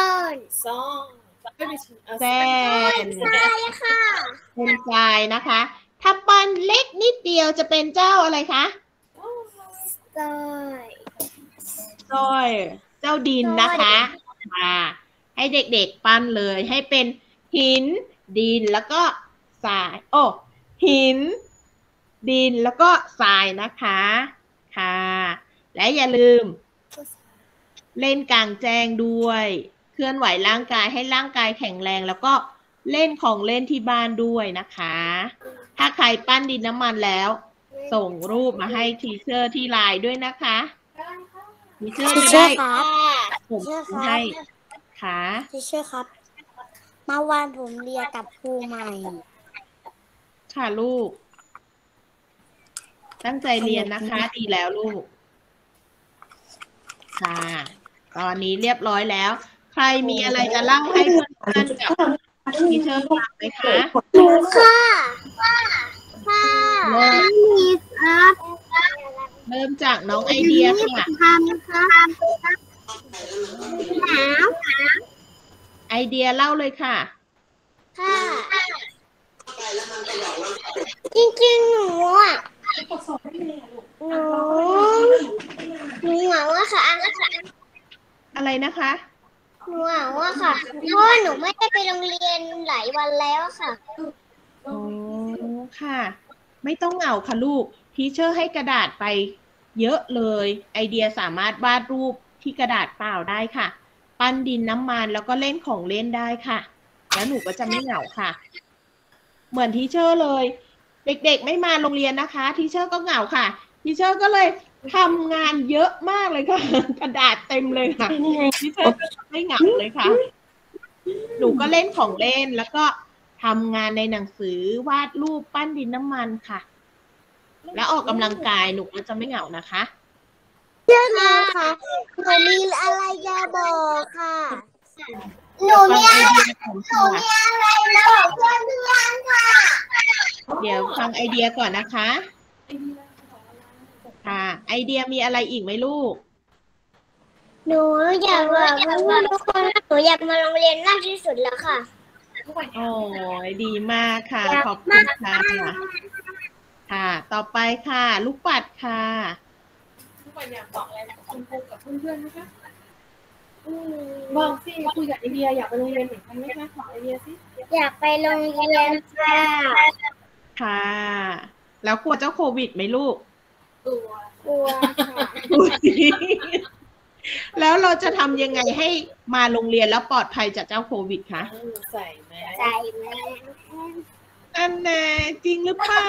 แซนใช่ค่ะเป็นทรายนะคะ ถ้าปั้นเล็กนิดเดียวจะเป็นเจ้าอะไรคะซอยก้อยเจ้าดินนะคะให้เด็กๆปั้นเลยให้เป็นหินดินแล้วก็ทรายหิน ดินแล้วก็ทรายนะคะค่ะ และอย่าลืม เล่นกลางแจ้งด้วย เคลื่อนไหวร่างกายให้ร่างกายแข็งแรง แล้วก็เล่นของเล่นที่บ้านด้วยนะคะ ถ้าใครปั้นดินน้ำมันแล้ว ส่งรูปมาให้ทีเชอร์ที่ไลน์ด้วยนะคะทีเชอร์จะได้ส่งให้ค่ะทีเชอร์ครับเมื่อวานผมเรียนกับครูใหม่ค่ะลูก ตั้งใจเรียนนะคะ ดีแล้วลูก ค่ะ ตอนนี้เรียบร้อยแล้ว ใครมีอะไรจะเล่าให้เพื่อนๆกับทีเชอร์ฟังไหมคะหนูค่ะมีครับเริ่มจากน้องไอเดียค่ะทำครับหนาวไอเดียเล่าเลยค่ะค่ะจริงๆหนูอ่ะหนูเหงาอะค่ะอะไรนะคะหนูเหงาอะค่ะเพราะว่าหนูไม่ได้ไปโรงเรียนหลายวันแล้วค่ะอ๋อ ค่ะ ไม่ต้องเหงาค่ะลูก ทีเชอร์ให้กระดาษไปเยอะเลย ไอเดียสามารถวาดรูปที่กระดาษเปล่าได้ค่ะ ปั้นดินน้ำมันแล้วก็เล่นของเล่นได้ค่ะ แล้วหนูก็จะไม่เหงาค่ะ เหมือนทีเชอร์เลย เด็กๆไม่มาโรงเรียนนะคะ ทีเชอร์ก็เหงาค่ะ ทีเชอร์ก็เลยทำงานเยอะมากเลยค่ะ กระดาษเต็มเลยค่ะ ทีเชอร์ก็ไม่เหงาเลยค่ะ หนูก็เล่นของเล่นแล้วก็ทำงานในหนังสือวาดรูปปั้นดินน้ำมันค่ะ แล้วออกกำลังกายหนูก็จะไม่เหงานะคะเชื่อมาค่ะหนูมีอะไรจะบอกค่ะ หนูมีอะไรจะบอกเพื่อนๆค่ะเดี๋ยวฟังไอเดียก่อนนะคะ ค่ะ ไอเดียมีอะไรอีกไหมลูกหนูอยากบอกเพื่อนๆทุกคนว่าหนูอยากมาโรงเรียนมากที่สุดแล้วค่ะโอ้ยดีมากค่ะ ขอบคุณค่ะ ค่ะ ต่อไปค่ะ ลูกปัดค่ะทุกคนอยากบอกอะไรคุณครูกับเพื่อนๆนะคะบอกสิคุยกับไอเดียอยากไปโรงเรียนเหมือนกันไหมคะบอกไอเดียสิอยากไปโรงเรียนค่ะค่ะ แล้วกลัวเจ้าโควิดไหมลูกกลัวค่ะแล้วเราจะทำยังไงให้มาโรงเรียนแล้วปลอดภัยจากเจ้าโควิดคะใส่แมสใจแม่อันแน่จริงหรือเปล่า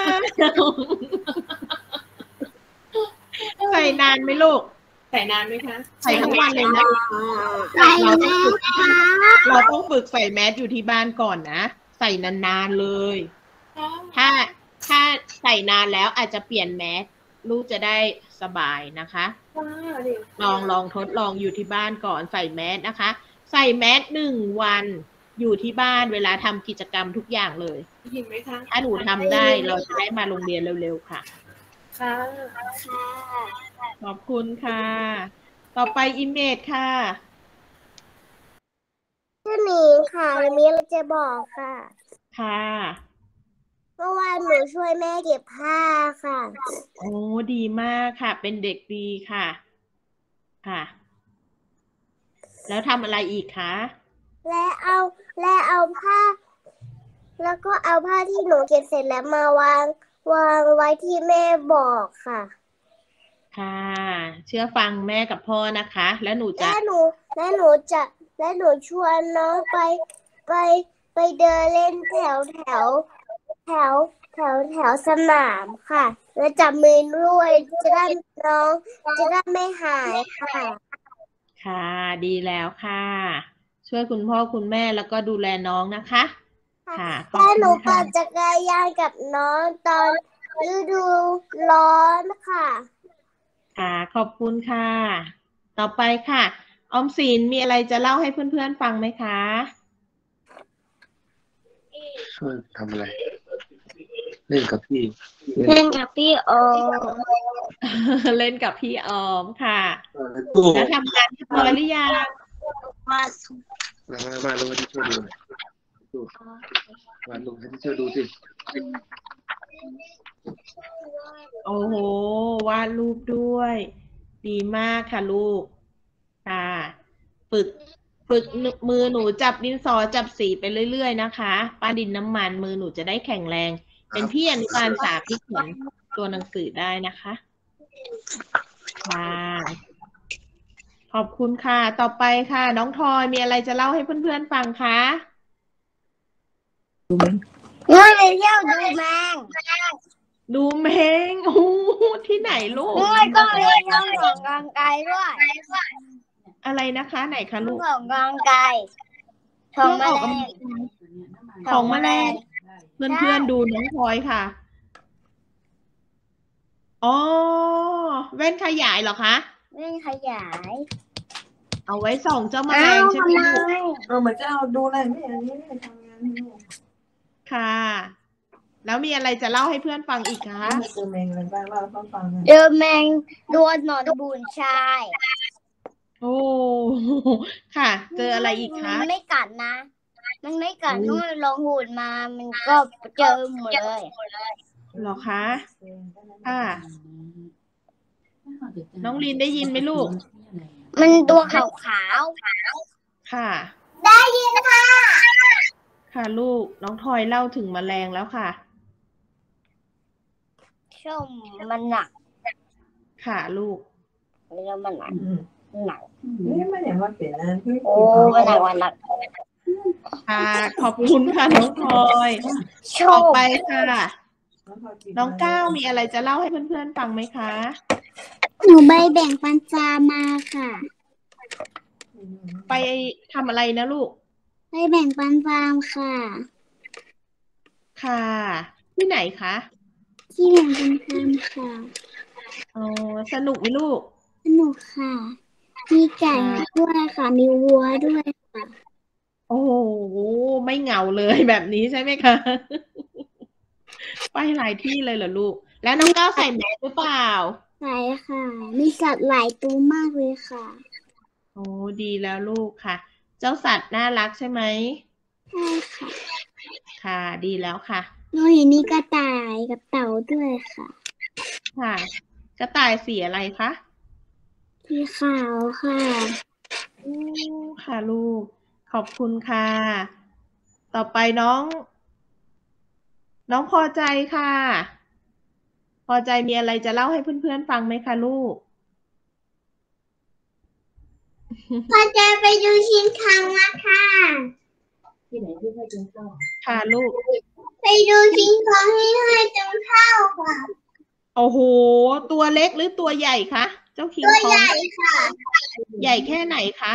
ใส่นานไหมลูกใส่นานไหมคะใส่ทั้งวันเลยนะใจแม่ค่ะเราต้องฝึกใส่แมสอยู่ที่บ้านก่อนนะ ใส่นานๆเลย ถ้าใส่นานแล้วอาจจะเปลี่ยนแมสลูกจะได้สบายนะคะ ลองทดลองอยู่ที่บ้านก่อนใส่แมสนะคะ ใส่แมส1 วันอยู่ที่บ้านเวลาทำกิจกรรมทุกอย่างเลยยินไหมคะถ้าหนูทำได้เราจะได้มาโรงเรียนเร็วๆค่ะค่ะขอบคุณค่ะ ต่อไปอิมเมจค่ะชื่อหนิงค่ะหนูมีอะไรจะบอกค่ะค่ะเมื่อวานหนูช่วยแม่เก็บผ้าค่ะโอ้ดีมากค่ะ เป็นเด็กดีค่ะ ค่ะ แล้วทำอะไรอีกคะและเอาผ้า แล้วก็เอาผ้าที่หนูเก็บเสร็จแล้วมาวางไว้ที่แม่บอกค่ะค่ะ เชื่อฟังแม่กับพ่อนะคะ แล้วหนูจะและหนูชวนน้องไปเดินเล่นแถวสนามค่ะ แล้วจับมือด้วยจะได้ไม่หายค่ะค่ะ ดีแล้วค่ะ ช่วยคุณพ่อคุณแม่แล้วก็ดูแลน้องนะคะ ค่ะขอบแต่หนูคุณค่ะปั่นจักรยานกับน้องตอนฤดูร้อนค่ะค่ะ ขอบคุณค่ะ ต่อไปค่ะ ออมสินมีอะไรจะเล่าให้เพื่อนๆฟังไหมคะช่วยทำอะไร เล่นกับพี่เล่นกับพี่โอเล่นกับพี่ออมค่ะตู้แล้วทำงานเรียบร้อยหรือยังมาลงให้ที่ช่วยดูหน่อยตู้มาลงให้ที่ช่วยดูสิโอ้โห วาดรูปด้วย ดีมากค่ะลูก ค่ะ ฝึกมือหนูจับดินสอจับสีไปเรื่อยๆนะคะป้าดินน้ำมันมือหนูจะได้แข็งแรงเป็นพี่อนุบาล3ที่เขียนตัวหนังสือได้นะคะค่ะขอบคุณค่ะต่อไปค่ะน้องทอยมีอะไรจะเล่าให้เพื่อนๆฟังคะง่ายไปเที่ยวดูแมงดูแมงโอ้ที่ไหนลูกง่ายก็เรียนต้องออกกำลังกายด้วยอะไรนะคะไหนคะลูกออกกำลังกายของแมลงของแมลงเพื่อนๆดูน้องพลอยค่ะอ๋อแว่นขยายเหรอคะไม่ขยายเอาไว้ส่องเจ้าแมลงใช่ไหมลูกเหมือนจะเอาดูอะไรไม่อันนี้ไม่ทำงานให้ลูกค่ะ แล้วมีอะไรจะเล่าให้เพื่อนฟังอีกคะเจอแมงอะไรบ้างว่าต้องฟังเจอแมงโดนหนอนบุญชายโอ้ค่ะ เจออะไรอีกคะมันไม่กัดนะ มันไม่กัดเมื่อลองหุ่นมามันก็เจอหมดเลยเหรอคะค่ะน้องลินได้ยินไหมลูกมันตัวขาวค่ะๆได้ยินค่ะค่ะลูกน้องทอยเล่าถึงแมลงแล้วค่ะส้มมันหนักค่ะลูกแล้วมันหนักนี่ไม่เห็นว่าเป็นนะที่โอ้มันหนักมันหนักค่ะขอบคุณค่ะน้องทอยต่อไปค่ะน้องก้าวมีอะไรจะเล่าให้เพื่อนๆฟังไหมคะหนูใบแบ่งปันจามาค่ะไปทำอะไรนะลูกใบแบ่งปันฟาร์มค่ะค่ะ ที่ไหนคะที่แบ่งปันฟาร์มค่ะอ๋อสนุกไหมลูกสนุกค่ะ มีไก่ด้วยค่ะ มีวัวด้วยค่ะโอ้โหไม่เหงาเลยแบบนี้ใช่ไหมคะไปหลายที่เลยเหรอลูก แล้วน้องก้าวใส่แมสหรือเปล่าใช่ค่ะ มีสัตว์หลายตัวมากเลยค่ะโอ้ดีแล้วลูกค่ะ เจ้าสัตว์น่ารักใช่ไหมใช่ค่ะค่ะ ดีแล้วค่ะหนูเห็นมีกระต่ายกับเต่าด้วยค่ะค่ะ กระต่ายสีอะไรคะสีขาวค่ะค่ะลูก ขอบคุณค่ะ ต่อไปน้องพอใจค่ะ พอใจมีอะไรจะเล่าให้เพื่อนๆฟังไหมคะลูกพอใจไปดูชิงคังนะคะที่ไหนที่ให้กินข้าวค่ะลูกไปดูชิงคังให้จนเข้าค่ะโอ้โห ตัวเล็กหรือตัวใหญ่คะ เจ้าคิงตัวคอใหงญ่ค่ะใหญ่แค่ไหนคะ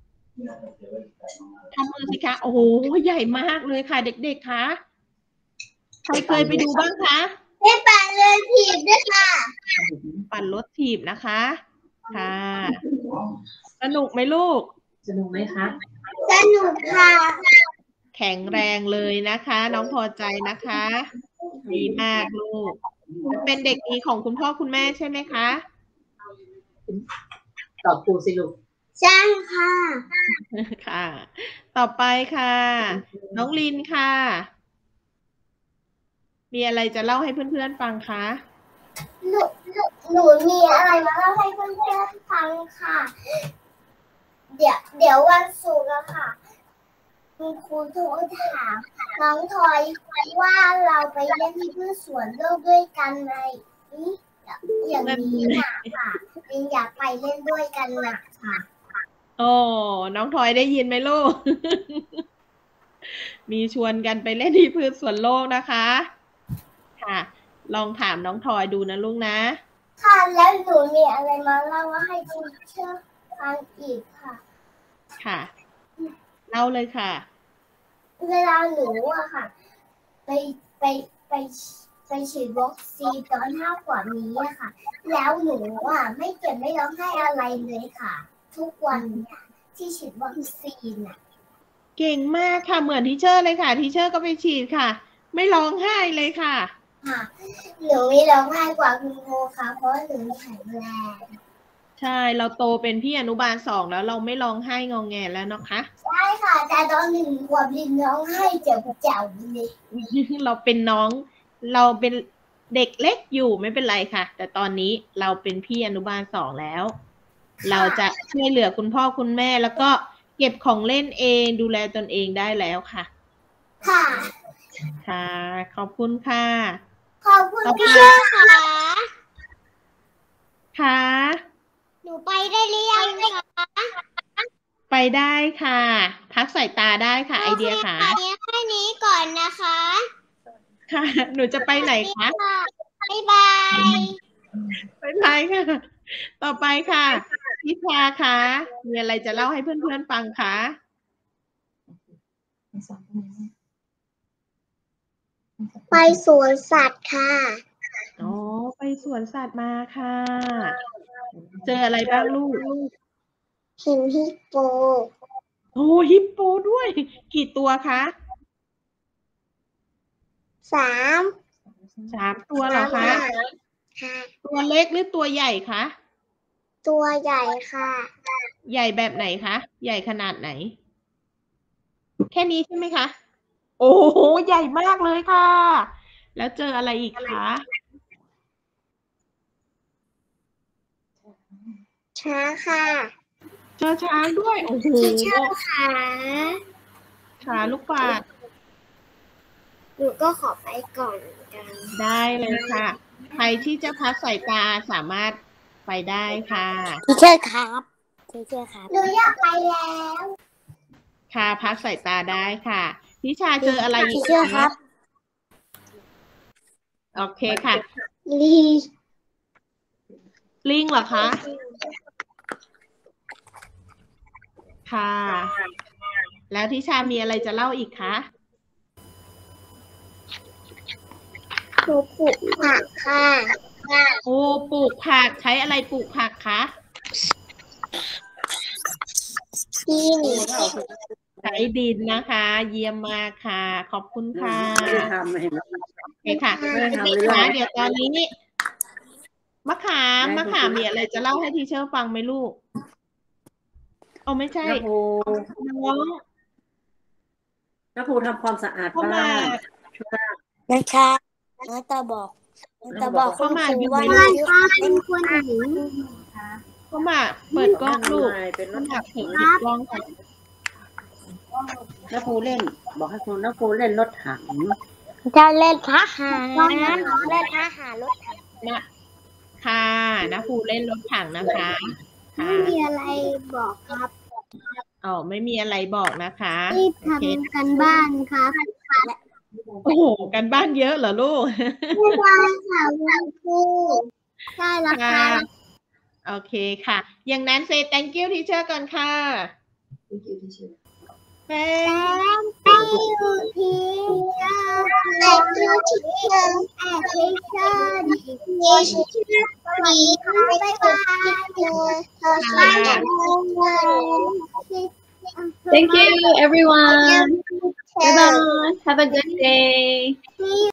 ทำมือสิคะ โอ้โห ใหญ่มากเลยค่ะ เด็กๆคะใครเคยไปดูบ้างคะได้ปั่นเรือถีบด้วยค่ะปั่นรถถีบนะคะ ค่ะ สนุกไหมลูกสนุกไหมคะสนุกค่ะแข็งแรงเลยนะคะ น้องพอใจนะคะ ดีมากลูก เป็นเด็กดีของคุณพ่อคุณแม่ใช่ไหมคะตอบครูสิลูกใช่ค่ะค่ะ ต่อไปค่ะ น้องลินค่ะ มีอะไรจะเล่าให้เพื่อนๆฟังคะหนูมีอะไรมาเล่าให้เพื่อนๆฟังค่ะ เดี๋ยววันศุกร์อะค่ะคุณครูโทรถามน้องทอยว่าเราไปเล่นที่พืชสวนโลกด้วยกันไหมอย่างนี้ค่ะลินอยากไปเล่นด้วยกันนะค่ะโอ้น้องทอยได้ยินไหมลูก มีชวนกันไปเล่นที่พืชสวนโลกนะคะ ค่ะ ลองถามน้องทอยดูนะลูกนะค่ะแล้วหนูมีอะไรมาเล่าให้ทีเชอร์ฟังอีกค่ะค่ะ เล่าเลยค่ะเวลาหนูอะค่ะ ไปฉีดวัคซีนตอน5 ขวบนี้อะค่ะ แล้วหนูอะไม่เจ็บไม่ร้องไห้อะไรเลยค่ะ ทุกวันเนี่ยที่ฉีดวัคซีนอะเก่งมากค่ะ เหมือนทีเชอร์เลยค่ะทีเชอร์ก็ไปฉีดค่ะ ไม่ร้องไห้เลยค่ะค่ะหนูไม่ร้องไห้กว่าคุณครูค่ะ เพราะหนูแข็งแรงใช่ เราโตเป็นพี่อนุบาล2แล้วเราไม่ร้องไห้งอแงแล้วเนาะคะใช่ค่ะ แต่ตอน1 ขวบลินร้องไห้เจ็บเลยเราเป็นน้อง เราเป็นเด็กเล็กอยู่ไม่เป็นไรค่ะ แต่ตอนนี้เราเป็นพี่อนุบาล2แล้ว เราจะช่วยเหลือคุณพ่อคุณแม่แล้วก็เก็บของเล่นเองดูแลตนเองได้แล้วค่ะค่ะค่ะ ขอบคุณค่ะขอบคุณพี่เชื่อค่ะค่ะหนูไปได้หรือยังคะไปได้ค่ะ พักสายตาได้ค่ะ ไอเดียค่ะโอเคแค่นี้ก่อนนะคะค่ะ หนูจะไปไหนคะบ๊ายบายไปไหนค่ะ ต่อไปค่ะพิชาคะมีอะไรจะเล่าให้เพื่อนๆฟังคะไปสวนสัตว์ค่ะอ๋อ ไปสวนสัตว์มาค่ะ เจออะไรบ้างลูกเห็นฮิปโปโอ้ฮิปโปด้วย กี่ตัวคะ 3 3 ตัวเหรอคะค่ะตัวเล็กหรือตัวใหญ่คะตัวใหญ่ค่ะใหญ่แบบไหนคะ ใหญ่ขนาดไหน แค่นี้ใช่ไหมคะ โอ้โห ใหญ่มากเลยค่ะ แล้วเจออะไรอีกคะช้างค่ะเจอช้างด้วย โอ้โหพี่เชื่อค่ะขาลูกปาดหนูก็ขอไปก่อนกันได้เลยค่ะ ใครที่จะพักสายตาสามารถไปได้ค่ะพี่เชื่อครับพี่เชื่อครับหนูอยากไปแล้วค่ะ พักสายตาได้ค่ะพิชาเจออะไรอีพี่กเชื่อครับโอเคค่ะลีลิงเหรอคะ ค่ะ แล้วทิชามีอะไรจะเล่าอีกคะหนูปลูกผักค่ะโอ้ปลูกผักใช้อะไรปลูกผักคะดินใช้ดินนะคะ เยี่ยมมากค่ะ ขอบคุณค่ะไม่ได้ทำเห็นไหมโอเคค่ะไม่ได้ทำเด็กเลยๆคะเดี๋ยวตอนนี้มะขามมีอะไรจะเล่าให้ทีเชอร์ฟังไหมลูกเอาไม่ใช่น้าภูน้องน้าภูทำความสะอาดเข้าบ้ามานนะคะน้าตาบอกคุณครูว่าเป็นคนหญิงเข้ามาเปิดกล้องลูกเป็นรเข้าถมาเปิดกล้องค่ะน้าภูเล่น บอกให้คุณน้าภูเล่นรถถังจะเล่นทหารเล่นทหารรถถังนะค่ะนะภูเล่นรถถังนะคะค่ะไม่มีอะไรบอกครับอ๋อไม่มีอะไรบอกนะคะรีบทำกันบ้านครับโอ้โหกันบ้านเยอะเหรอลูกไม่ได้ค่ะคุณครูได้แล้วค่ะค่ะโอเคค่ะ อย่างนั้น say thank you teacher ก่อนค่ะ Thank you teacher Thank you teacher and teacher ดีค่ะบ๊ายบาย Thank you, everyone. Bye bye. Have a good day. See you